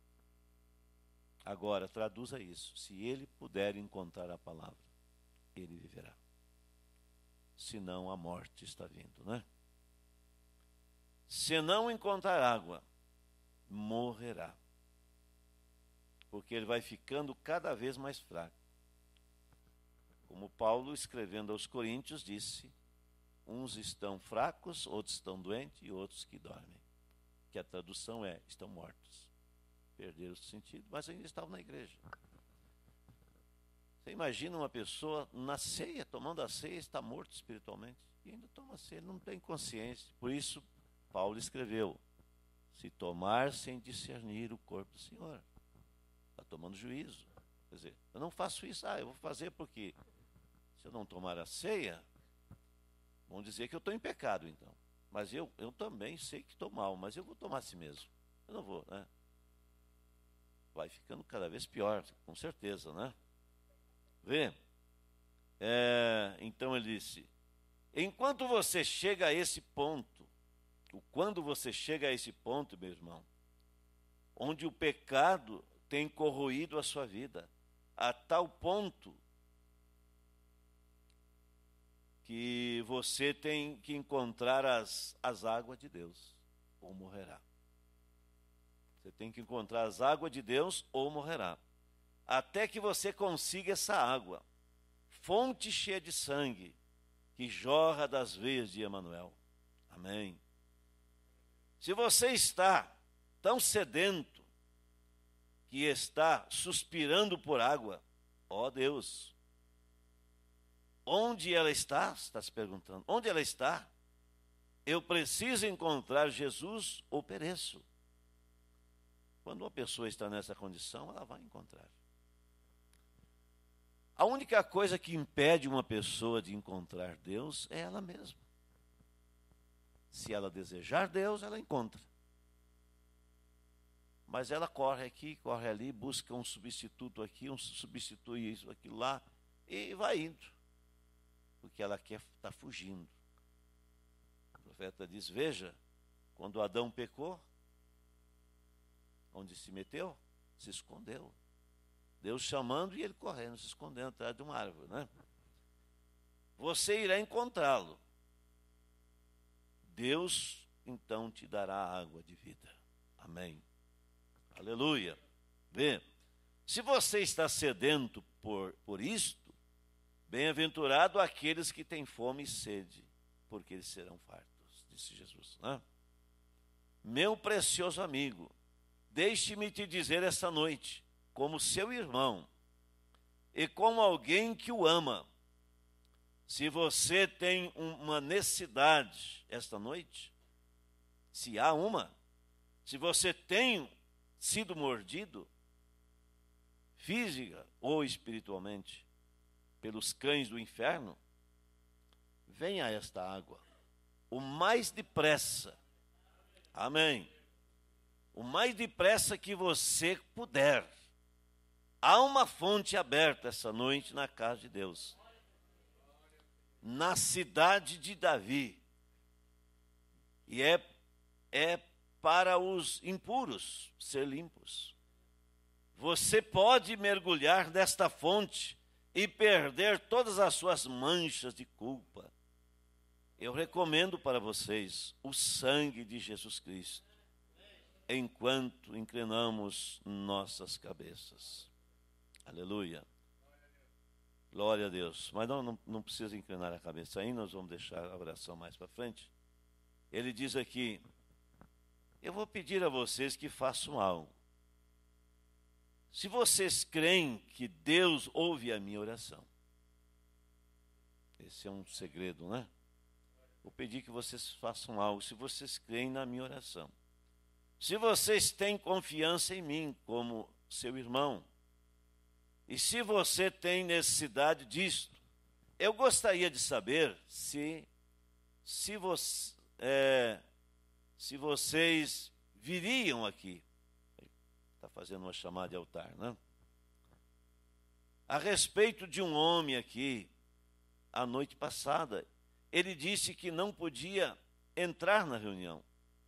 Agora, traduza isso. Se ele puder encontrar a palavra, ele viverá. Senão a morte está vindo, né? Se não encontrar água, morrerá. Porque ele vai ficando cada vez mais fraco. Como Paulo, escrevendo aos Coríntios, disse: uns estão fracos, outros estão doentes e outros que dormem. Que a tradução é: estão mortos. Perderam o sentido, mas ainda estavam na igreja. Você imagina uma pessoa na ceia, tomando a ceia, está morto espiritualmente. E ainda toma a ceia, não tem consciência. Por isso, Paulo escreveu: se tomar sem discernir o corpo do Senhor. Está tomando juízo. Quer dizer, eu não faço isso, eu vou fazer porque se eu não tomar a ceia, vão dizer que eu estou em pecado então. Mas eu também sei que estou mal, mas eu vou tomar a si mesmo. Eu não vou, né? Vai ficando cada vez pior, com certeza, né? Vê? Então ele disse: enquanto você chega a esse ponto, quando você chega a esse ponto, meu irmão, onde o pecado tem corroído a sua vida, a tal ponto que você tem que encontrar as águas de Deus, ou morrerá. Você tem que encontrar as águas de Deus, ou morrerá. Até que você consiga essa água, fonte cheia de sangue, que jorra das veias de Emanuel. Amém. Se você está tão sedento, que está suspirando por água, ó Deus, onde ela está? Você está se perguntando, onde ela está? Eu preciso encontrar Jesus ou pereço. Quando uma pessoa está nessa condição, ela vai encontrar. A única coisa que impede uma pessoa de encontrar Deus é ela mesma. Se ela desejar Deus, ela encontra. Mas ela corre aqui, corre ali, busca um substituto aqui, um substitui isso, aquilo lá, e vai indo. Porque ela quer estar fugindo. O profeta diz: veja, quando Adão pecou, onde se meteu? Se escondeu. Deus chamando e ele correndo, se escondendo atrás de uma árvore, né? Você irá encontrá-lo. Deus então te dará a água de vida. Amém. Aleluia. Vê, se você está sedento por isto, bem-aventurado aqueles que têm fome e sede, porque eles serão fartos, disse Jesus, né? Meu precioso amigo, deixe-me te dizer esta noite, como seu irmão e como alguém que o ama, se você tem uma necessidade esta noite, se há uma, se você tem sido mordido, física ou espiritualmente, pelos cães do inferno, venha a esta água, o mais depressa, amém, o mais depressa que você puder. Há uma fonte aberta essa noite na casa de Deus, na cidade de Davi, e é para os impuros ser limpos. Você pode mergulhar nesta fonte e perder todas as suas manchas de culpa. Eu recomendo para vocês o sangue de Jesus Cristo, enquanto inclinamos nossas cabeças. Aleluia. Glória a Deus. Mas não precisa inclinar a cabeça ainda, nós vamos deixar a oração mais para frente. Ele diz aqui: eu vou pedir a vocês que façam algo. Se vocês creem que Deus ouve a minha oração, esse é um segredo, né? Vou pedir que vocês façam algo, se vocês creem na minha oração. Se vocês têm confiança em mim como seu irmão, e se você tem necessidade disto, eu gostaria de saber se vocês viriam aqui. Está fazendo uma chamada de altar, né? A respeito de um homem aqui, a noite passada, ele disse que não podia entrar na reunião.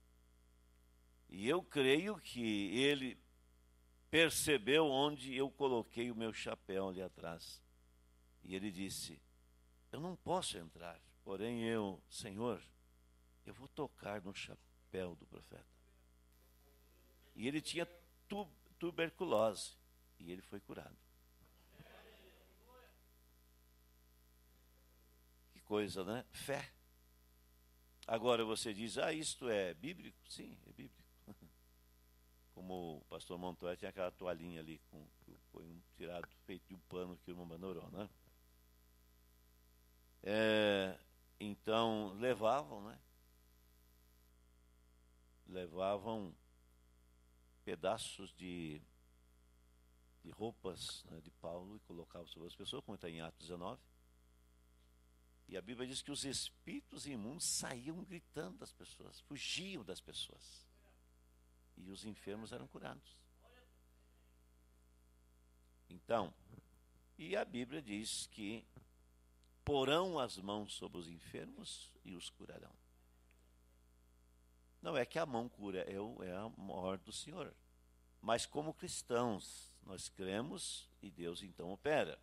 E eu creio que ele percebeu onde eu coloquei o meu chapéu ali atrás. E ele disse: eu não posso entrar, porém Senhor, eu vou tocar no chapéu do profeta. E ele tinha tuberculose. E ele foi curado. Que coisa, né? Fé. Agora você diz, isto é bíblico? Sim, é bíblico. Como o pastor Montoya tinha aquela toalhinha ali, foi tirado, feito de um pano que o irmão mandou, né? Então, levavam, né? Levavam pedaços de roupas, né, de Paulo e colocavam sobre as pessoas, como está em Atos 19. E a Bíblia diz que os espíritos imundos saíam gritando das pessoas, fugiam das pessoas. E os enfermos eram curados. Então, e a Bíblia diz que porão as mãos sobre os enfermos e os curarão. Não é que a mão cura, é a ordem do Senhor. Mas como cristãos, nós cremos e Deus então opera.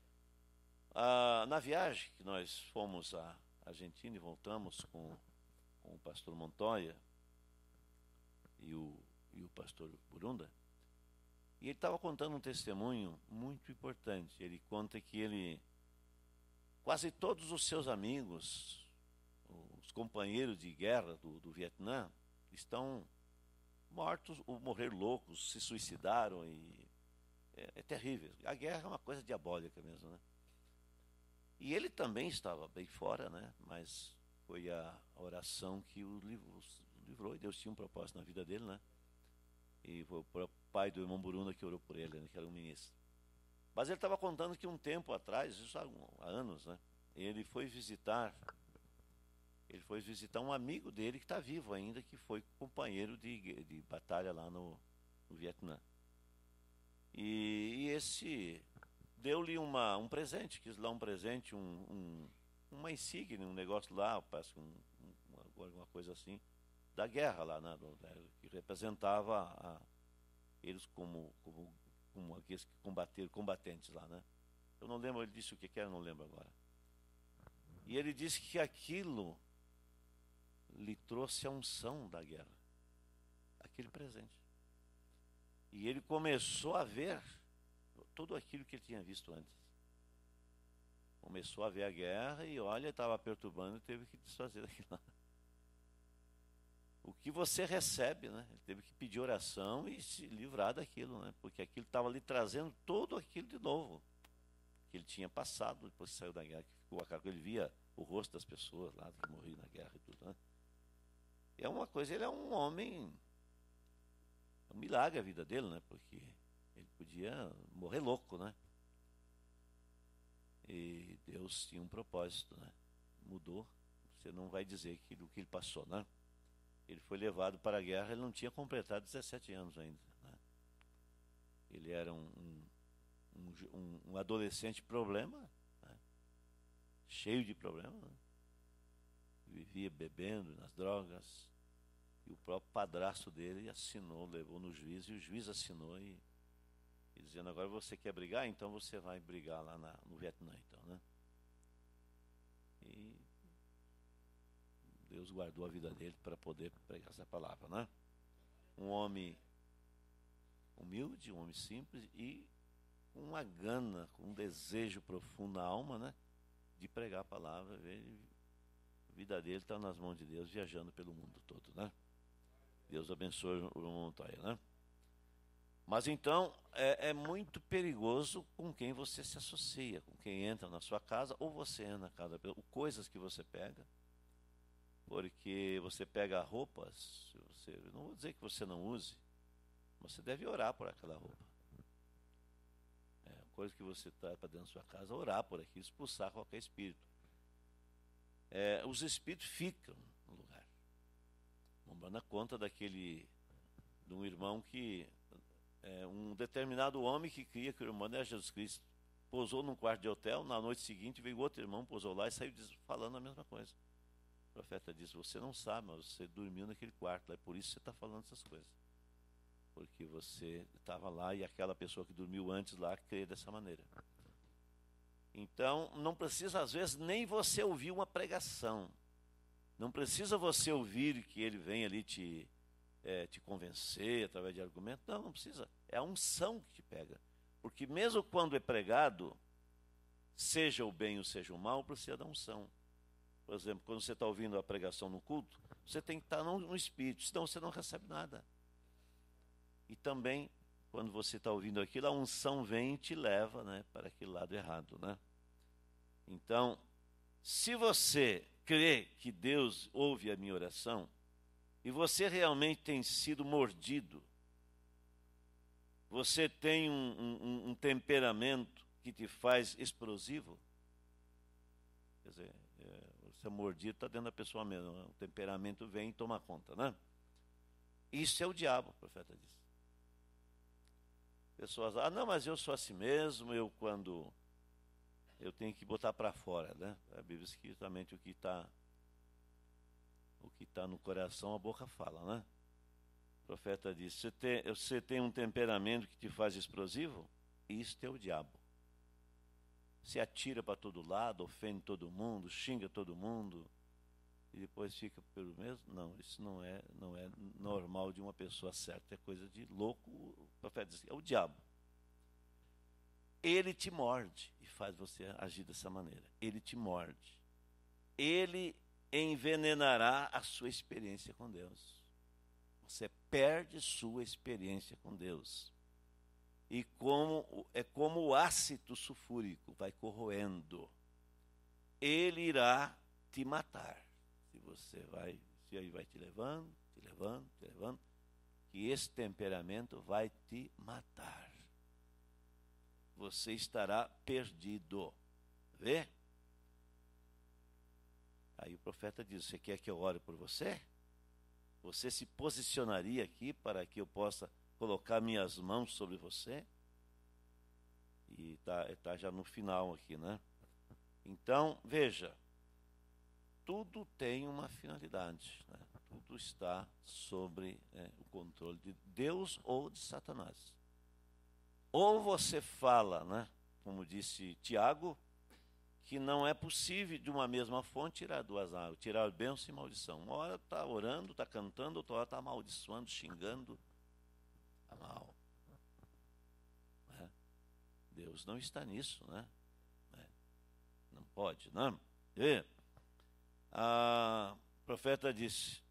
Na viagem que nós fomos à Argentina e voltamos com o pastor Montoya e o pastor Burunda, e ele estava contando um testemunho muito importante. Ele conta que quase todos os seus amigos, os companheiros de guerra do Vietnã, estão mortos ou morreram loucos, se suicidaram e é terrível. A guerra é uma coisa diabólica mesmo, né? E ele também estava bem fora, né? Mas foi a oração que o livrou, e Deus tinha um propósito na vida dele, né? E foi o pai do irmão Burunda que orou por ele, né? Que era um ministro. Mas ele estava contando que um tempo atrás, isso há anos, né? Ele foi visitar um amigo dele que está vivo ainda, que foi companheiro de batalha lá no Vietnã. E esse deu-lhe um presente, quis lá um presente, uma insígnia, um negócio lá, parece alguma coisa assim, da guerra lá, né, que representava eles como aqueles que combateram, combatentes lá, né? Eu não lembro, ele disse o que era, eu não lembro agora. E ele disse que aquilo lhe trouxe a unção da guerra, aquele presente. E ele começou a ver tudo aquilo que ele tinha visto antes. Começou a ver a guerra e, olha, estava perturbando e teve que desfazer daquilo lá. O que você recebe, né? Ele teve que pedir oração e se livrar daquilo, né? Porque aquilo estava lhe trazendo tudo aquilo de novo que ele tinha passado depois que saiu da guerra, que ficou ele via o rosto das pessoas lá que morriam na guerra e tudo, né? É uma coisa, ele é um homem, é um milagre a vida dele, né? Porque ele podia morrer louco, né? E Deus tinha um propósito, né? Mudou. Você não vai dizer do que ele passou, né? Ele foi levado para a guerra, ele não tinha completado 17 anos ainda, né? Ele era um adolescente problema, né? Cheio de problemas, né? Vivia bebendo nas drogas. E o próprio padrasto dele assinou, levou no juiz, e o juiz assinou e dizendo, agora você quer brigar? Então você vai brigar lá no Vietnã, então, né? E Deus guardou a vida dele para poder pregar essa palavra, né? Um homem humilde, um homem simples e com uma gana, com um desejo profundo na alma, né? De pregar a palavra. A vida dele está nas mãos de Deus, viajando pelo mundo todo, né? Deus abençoe o Montoya, né? Mas então, é muito perigoso com quem você se associa, com quem entra na sua casa, ou você entra na casa, coisas que você pega, porque você pega roupas, não vou dizer que você não use, mas você deve orar por aquela roupa. Coisa que você traz para dentro da sua casa, orar por aquilo, expulsar qualquer espírito. Os espíritos ficam no lugar. Vamos dar conta de um irmão um determinado homem que cria que o irmão era Jesus Cristo. Pousou num quarto de hotel, na noite seguinte veio outro irmão, pousou lá e saiu falando a mesma coisa. O profeta disse, você não sabe, mas você dormiu naquele quarto, é por isso que você está falando essas coisas. Porque você estava lá e aquela pessoa que dormiu antes lá crê dessa maneira. Então, não precisa às vezes nem você ouvir uma pregação. Não precisa você ouvir que ele vem ali te te convencer através de argumentos. Não, não precisa. É a unção que te pega. Porque mesmo quando é pregado, seja o bem ou seja o mal, precisa da unção. Por exemplo, quando você está ouvindo a pregação no culto, você tem que estar no espírito, senão você não recebe nada. E também, quando você está ouvindo aquilo, a unção vem e te leva, né, para aquele lado errado, né? Então, se você crê que Deus ouve a minha oração, e você realmente tem sido mordido, você tem um temperamento que te faz explosivo, quer dizer, você é mordido, está dentro da pessoa mesmo, o temperamento vem e toma conta, né? Isso é o diabo, o profeta diz. Pessoas, não, mas eu sou assim mesmo, eu tenho que botar para fora, né? A Bíblia diz que justamente o que está no coração, a boca fala, né? O profeta diz, você tem um temperamento que te faz explosivo? Isso é o diabo. Se atira para todo lado, ofende todo mundo, xinga todo mundo, e depois fica pelo mesmo? Não, isso não é normal de uma pessoa certa, é coisa de louco. O profeta diz, é o diabo. Ele te morde e faz você agir dessa maneira. Ele te morde. Ele envenenará a sua experiência com Deus. Você perde sua experiência com Deus. E é como o ácido sulfúrico vai corroendo. Ele irá te matar. Se aí vai te levando, que esse temperamento vai te matar. Você estará perdido. Vê? Aí o profeta diz, você quer que eu ore por você? Você se posicionaria aqui para que eu possa colocar minhas mãos sobre você? E tá já no final aqui, né? Então, veja, tudo tem uma finalidade, né? Tudo está sobre o controle de Deus ou de Satanás. Ou você fala, né, como disse Tiago, que não é possível de uma mesma fonte tirar duas águas, tirar bênção e maldição. Uma hora está orando, está cantando, outra hora está amaldiçoando, xingando. Está mal. Deus não está nisso, né? Não pode, não. E o profeta disse,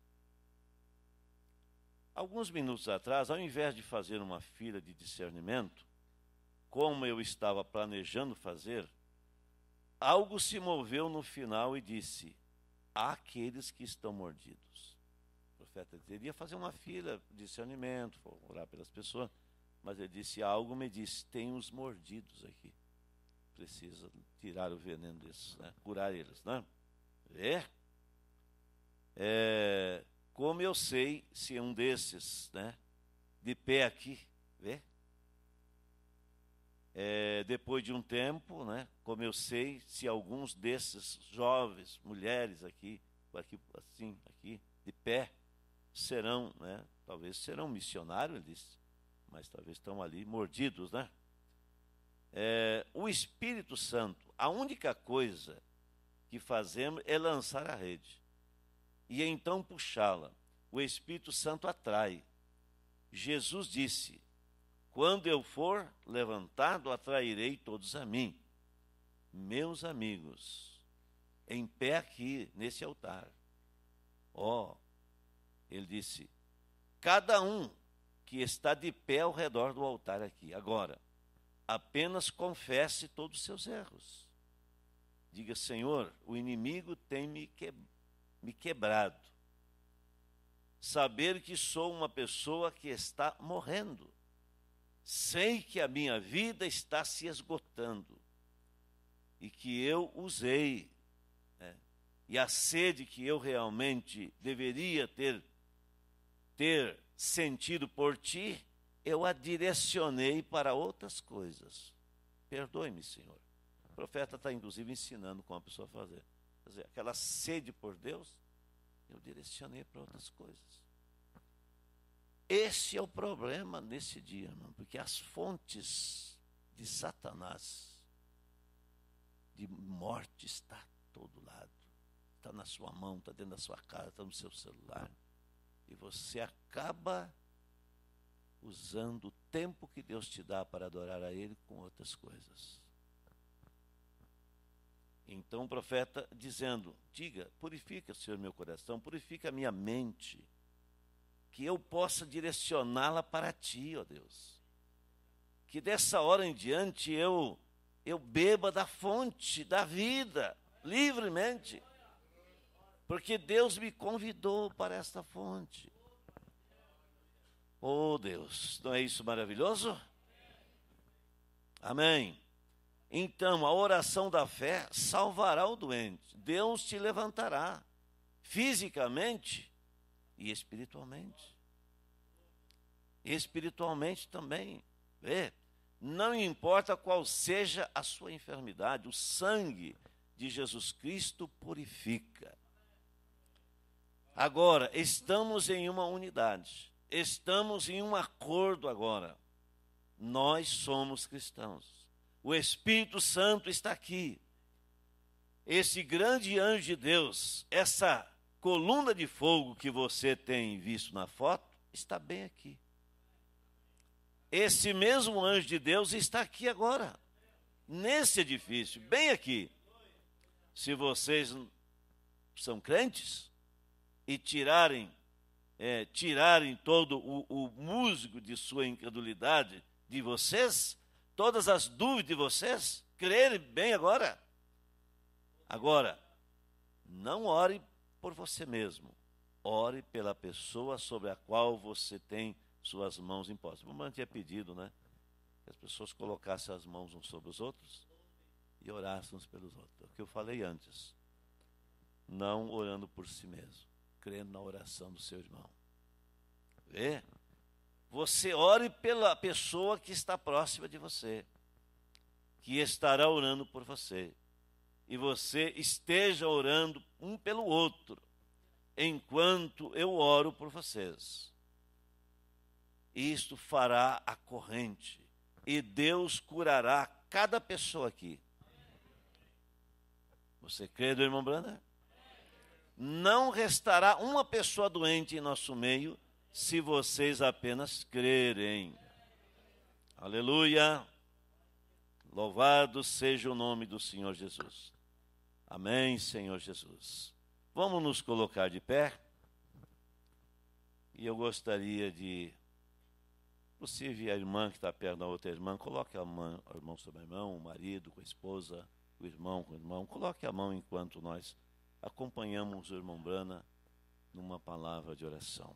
alguns minutos atrás, ao invés de fazer uma fila de discernimento, como eu estava planejando fazer, algo se moveu no final e disse, àqueles que estão mordidos. O profeta queria fazer uma fila de discernimento, orar pelas pessoas, mas ele disse, algo me disse, tem os mordidos aqui. Precisa tirar o veneno desses, né? Curar eles, né? Como eu sei se um desses, né, de pé aqui, vê? Depois de um tempo, né, como eu sei se alguns desses jovens, mulheres aqui, assim, aqui, de pé, serão, né, talvez serão missionários, ele disse, mas talvez estão ali mordidos, né? O Espírito Santo, a única coisa que fazemos é lançar a rede e então puxá-la. O Espírito Santo atrai. Jesus disse, quando eu for levantado, atrairei todos a mim. Meus amigos, em pé aqui, nesse altar. Ele disse, cada um que está de pé ao redor do altar aqui, agora, apenas confesse todos os seus erros. Diga, Senhor, o inimigo tem me quebrado. Saber que sou uma pessoa que está morrendo. Sei que a minha vida está se esgotando. E que eu usei. E a sede que eu realmente deveria ter sentido por ti, eu a direcionei para outras coisas. Perdoe-me, Senhor. O profeta está, inclusive, ensinando como a pessoa fazer. Quer dizer, aquela sede por Deus, eu direcionei para outras coisas. Esse é o problema nesse dia, irmão, porque as fontes de Satanás, de morte, está a todo lado. Está na sua mão, está dentro da sua casa, está no seu celular. E você acaba usando o tempo que Deus te dá para adorar a Ele com outras coisas. Então o profeta dizendo, diga, purifica, Senhor, meu coração, purifica a minha mente, que eu possa direcioná-la para Ti, ó Deus. Que dessa hora em diante eu beba da fonte da vida, livremente. Porque Deus me convidou para esta fonte. Oh Deus, não é isso maravilhoso? Amém. Então, a oração da fé salvará o doente. Deus te levantará, fisicamente e espiritualmente. Espiritualmente também. Vê? Não importa qual seja a sua enfermidade, o sangue de Jesus Cristo purifica. Agora, estamos em uma unidade. Estamos em um acordo agora. Nós somos cristãos. O Espírito Santo está aqui. Esse grande anjo de Deus, essa coluna de fogo que você tem visto na foto, está bem aqui. Esse mesmo anjo de Deus está aqui agora, nesse edifício, bem aqui. Se vocês são crentes e tirarem todo o musgo de sua incredulidade de vocês, todas as dúvidas de vocês, crerem bem agora. Agora, não ore por você mesmo. Ore pela pessoa sobre a qual você tem suas mãos impostas. O irmão tinha pedido, né? Que as pessoas colocassem as mãos uns sobre os outros e orassem uns pelos outros. É o que eu falei antes. Não orando por si mesmo, crendo na oração do seu irmão. Vê? Você ore pela pessoa que está próxima de você, que estará orando por você. E você esteja orando um pelo outro, enquanto eu oro por vocês. Isto fará a corrente, e Deus curará cada pessoa aqui. Você crê, irmão Branda? Não restará uma pessoa doente em nosso meio, se vocês apenas crerem. Aleluia! Louvado seja o nome do Senhor Jesus. Amém, Senhor Jesus. Vamos nos colocar de pé. E eu gostaria de, possível, a irmã que está perto da outra irmã, coloque a mão sobre a irmã, o marido com a esposa, o irmão com o irmão. Coloque a mão enquanto nós acompanhamos o irmão Brana numa palavra de oração.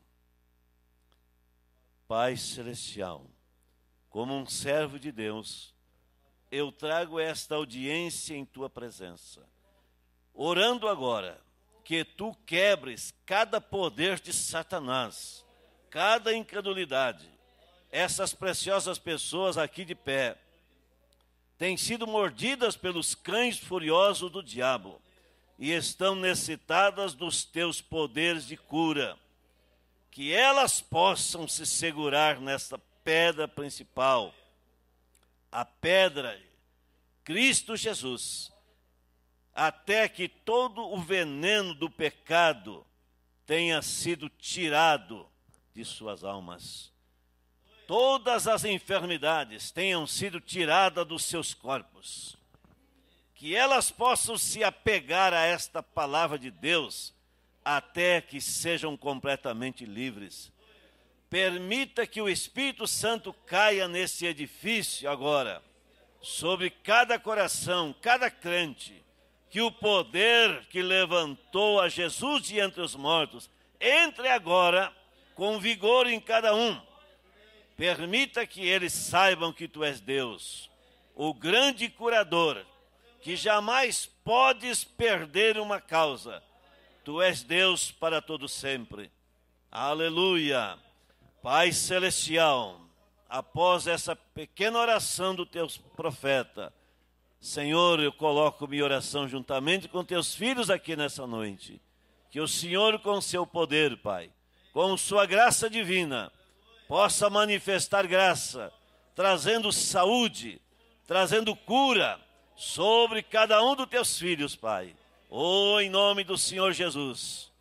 Pai Celestial, como um servo de Deus, eu trago esta audiência em Tua presença, orando agora que Tu quebres cada poder de Satanás, cada incredulidade. Essas preciosas pessoas aqui de pé têm sido mordidas pelos cães furiosos do diabo e estão necessitadas dos Teus poderes de cura. Que elas possam se segurar nessa pedra principal, a pedra Cristo Jesus, até que todo o veneno do pecado tenha sido tirado de suas almas. Todas as enfermidades tenham sido tiradas dos seus corpos. Que elas possam se apegar a esta palavra de Deus, até que sejam completamente livres. Permita que o Espírito Santo caia nesse edifício agora, sobre cada coração, cada crente, que o poder que levantou a Jesus de entre os mortos, entre agora com vigor em cada um. Permita que eles saibam que Tu és Deus, o grande curador, que jamais podes perder uma causa. Tu és Deus para todo sempre. Aleluia. Pai Celestial, após essa pequena oração do Teu profeta, Senhor, eu coloco minha oração juntamente com Teus filhos aqui nessa noite. Que o Senhor, com Seu poder, Pai, com Sua graça divina, possa manifestar graça, trazendo saúde, trazendo cura sobre cada um dos Teus filhos, Pai. Oh, em nome do Senhor Jesus,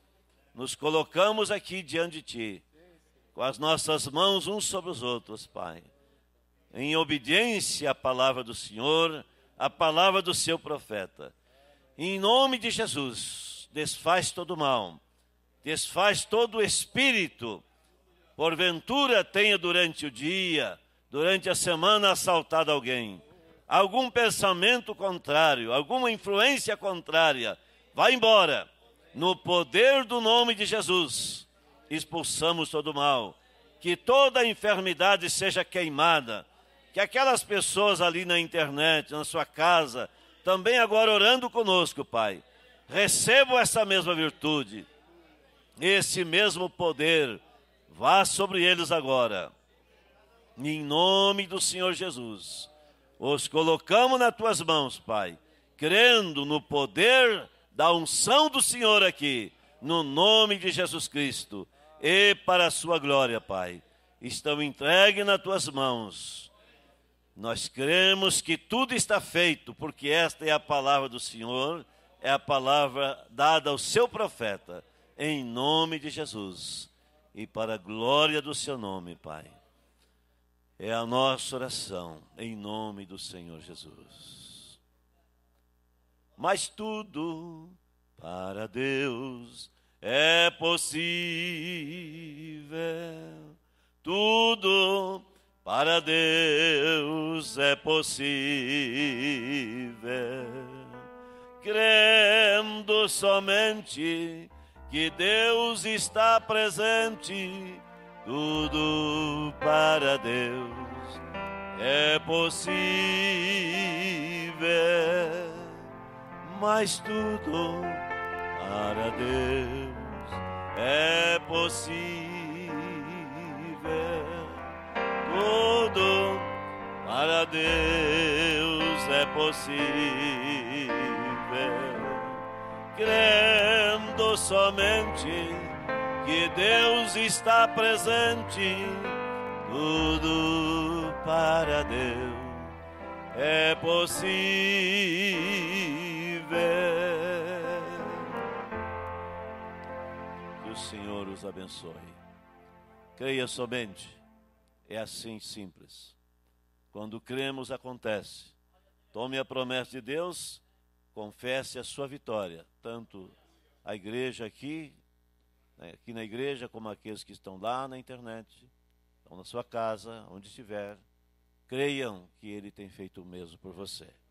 nos colocamos aqui diante de Ti, com as nossas mãos uns sobre os outros, Pai, em obediência à palavra do Senhor, à palavra do seu profeta. Em nome de Jesus, desfaz todo o mal, desfaz todo o espírito, porventura tenha durante o dia, durante a semana assaltado alguém, algum pensamento contrário, alguma influência contrária, vai embora. No poder do nome de Jesus, expulsamos todo o mal. Que toda a enfermidade seja queimada. Que aquelas pessoas ali na internet, na sua casa, também agora orando conosco, Pai, recebam essa mesma virtude, esse mesmo poder, vá sobre eles agora. Em nome do Senhor Jesus, os colocamos nas Tuas mãos, Pai, crendo no poder da unção do Senhor aqui, no nome de Jesus Cristo, e para a sua glória, Pai. Estão entregues nas Tuas mãos. Nós cremos que tudo está feito, porque esta é a palavra do Senhor, é a palavra dada ao seu profeta, em nome de Jesus, e para a glória do seu nome, Pai. É a nossa oração, em nome do Senhor Jesus. Mas tudo para Deus é possível, tudo para Deus é possível, crendo somente que Deus está presente, tudo para Deus é possível, mas tudo para Deus é possível, tudo para Deus é possível, crendo somente que Deus está presente, tudo para Deus é possível. Que o Senhor os abençoe. Creia somente, é assim simples. Quando cremos, acontece. Tome a promessa de Deus, confesse a sua vitória, tanto a igreja aqui na igreja, como aqueles que estão lá na internet, estão na sua casa, onde estiver, creiam que Ele tem feito o mesmo por você.